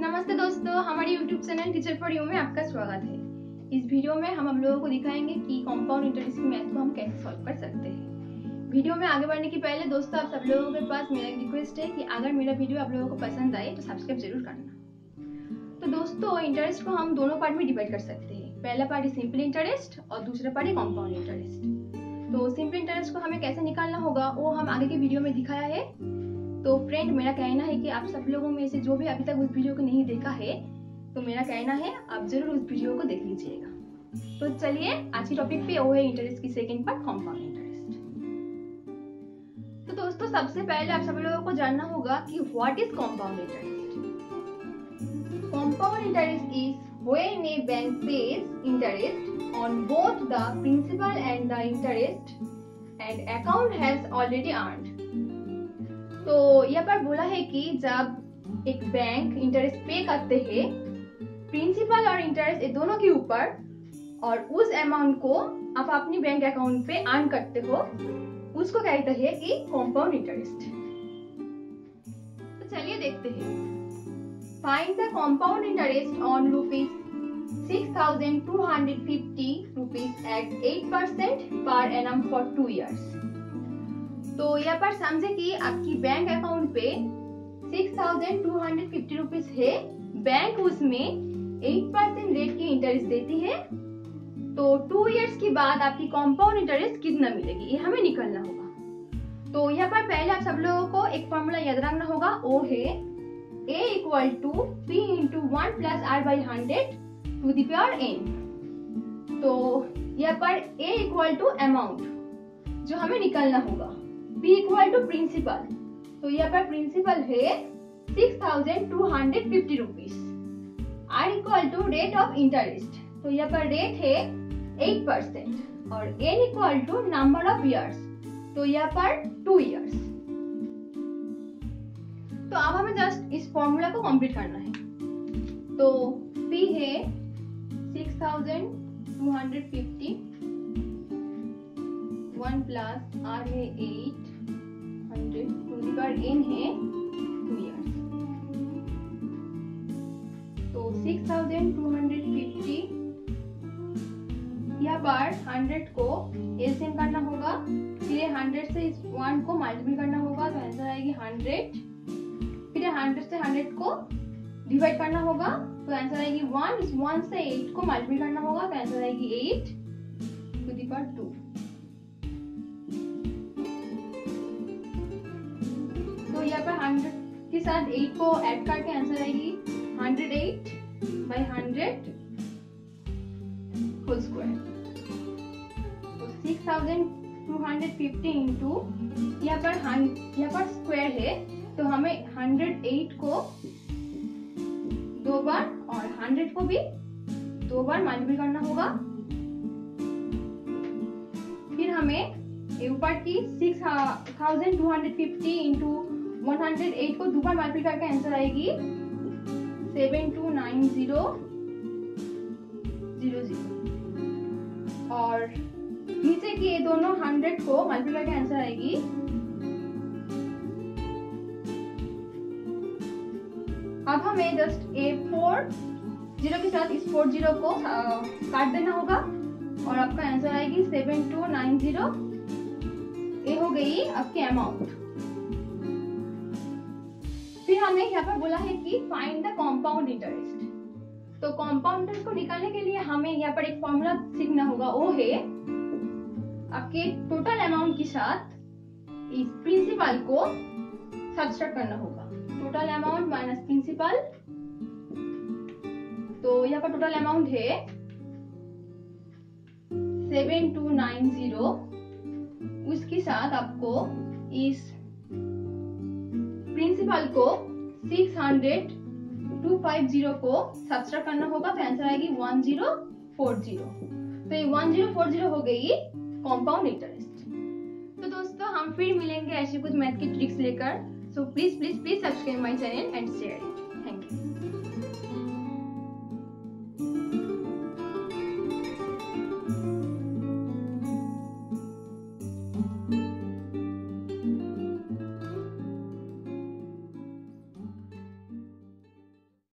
नमस्ते दोस्तों, हमारे YouTube channel teacher for you में आपका स्वागत है। इस वीडियो में हम लोगों को दिखाएंगे कि कंपाउंड इंटरेस्ट की मैथ को हम कैसे सॉल्व कर सकते हैं। वीडियो में आगे बढ़ने के पहले दोस्तों आप सब लोगों के पास मेरा एक रिक्वेस्ट है कि अगर मेरा वीडियो आप लोगों को पसंद आए तो सब्सक्राइब जरूर करना। तो दोस्तों इंटरेस्ट को हम दोनों पार्ट में डिवाइड कर सकते हैं। पहला पार्ट है सिंपल इंटरेस्ट और दूसरा पार्ट है कंपाउंड इंटरेस्ट। तो सिंपल इंटरेस्ट को हमें कैसे निकालना होगा वो हम आगे के वीडियो में दिखाया है। तो फ्रेंड, मेरा कहना है कि आप सब लोगों में से जो भी अभी तक उस वीडियो को नहीं देखा है, तो मेरा कहना है आप जरूर उस वीडियो को देख लीजिएगा। तो चलिए आज की टॉपिक पे वो है इंटरेस्ट की सेकंड पार्ट, कंपाउंड इंटरेस्ट। तो दोस्तों सबसे पहले आप सब लोगों को जानना होगा कि what is compound interest. Compound interest is when a bank pays interest on both the principal and the interest and account has already earned. तो यहाँ पर बोला है कि जब एक बैंक इंटरेस्ट पे करते हैं प्रिंसिपल और इंटरेस्ट ये दोनों के ऊपर, और उस अमाउंट को आप अपनी बैंक अकाउंट पे अर्न करते हो, उसको कहते हैं कि कंपाउंड इंटरेस्ट। तो चलिए देखते हैं। Find the compound interest on ₹6,250 at 8% per annum for 2 years। तो यहाँ पर समझे कि आपकी बैंक अकाउंट पे 6,250 रुपीज है, बैंक उसमें 8% रेट की इंटरेस्ट देती है। तो 2 इयर्स के बाद आपकी कंपाउंड इंटरेस्ट कितना मिलेगी ये हमें निकालना होगा। तो यहाँ पर पहले आप सब लोगों को एक फॉर्मूला याद रखना होगा, वो है A = P × 1 + R/100 to the power n। तो यहाँ पर A = अमाउंट जो हमें निकालना होगा, P = प्रिंसिपल। तो यहाँ पर प्रिंसिपल है 6,250 rupees. R = rate of interest. तो यहाँ पर रेट है 8% और N = नंबर ऑफ इयर्स। तो यहाँ पर 2 इयर्स। तो अब हमें जस्ट इस फॉर्मूला को कंप्लीट करना है। तो P है 6,250, 1 + R है 800 to the power n है 2 इयर्स। तो 6,250 यहाँ पर 100 को एलसीएम करना होगा, फिर 100 से इस 1 को मल्टीप्लाई करना होगा, तो आंसर आएगी 100। फिर 100 से 100 को डिवाइड करना होगा, तो आंसर आएगी 1। इस 1 से 8 को मल्टीप्लाई करना होगा, तो आंसर आएगी 8 to the power 2। तो यहाँ पर 100 के साथ 8 को ऐड करके आंसर आएगी 108/100 होल स्क्वायर। तो 6,250 इंटू यहाँ पर स्क्वायर है, तो हमें 108 को 2 बार और 100 को भी 2 बार मल्टीप्लाई करना होगा। फिर हमें ऊपर की 6,250 इंटू 108 को 2 बार मल्टीप्लाई करके आंसर आएगी 729000। और नीचे की ये दोनों 100 को मल्टीप्लाई करके आंसर आएगी 7। अब हमें जस्ट ये 4 0 के साथ इस 4 0 को काट देना होगा और आपका आंसर आएगी 7290। ये हो गई आपकी अमाउंट। फिर हमें यहाँ पर बोला है कि फाइंड द कंपाउंड इंटरेस्ट। तो कंपाउंड इंटरेस्ट को निकालने के लिए हमें यहाँ पर एक फॉर्मूला सीखना होगा, वो है आपके टोटल अमाउंट के साथ इस प्रिंसिपल को सब्ट्रैक्ट करना होगा। Total amount minus principal. तो यहाँ पर टोटल अमाउंट है 7290। उसके साथ आपको इस प्रिंसिपल को 600,250 को सब्ट्रैक्ट करना होगा, तो आंसर आएगी 1040। तो ये 1040 हो गई कंपाउंड इंटरेस्ट। तो दोस्तों हम फिर मिलेंगे ऐसे कुछ मैथ की ट्रिक्स लेकर। So please subscribe my channel and share it.